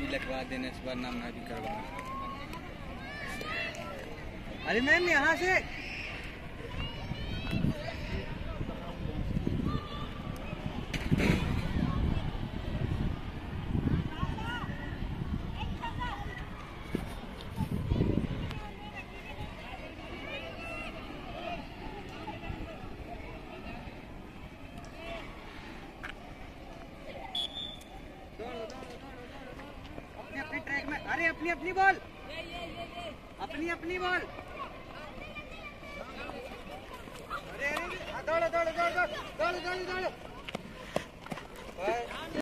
लिखवा देने, इस बार नाम मैं भी करवा। अरे मैम यहाँ से अपनी ट्रैक में। अरे अपनी बॉल, अपनी बॉल। अरे दौड़ो दौड़ो दौड़ो दौड़ो दौड़ो दौड़ो।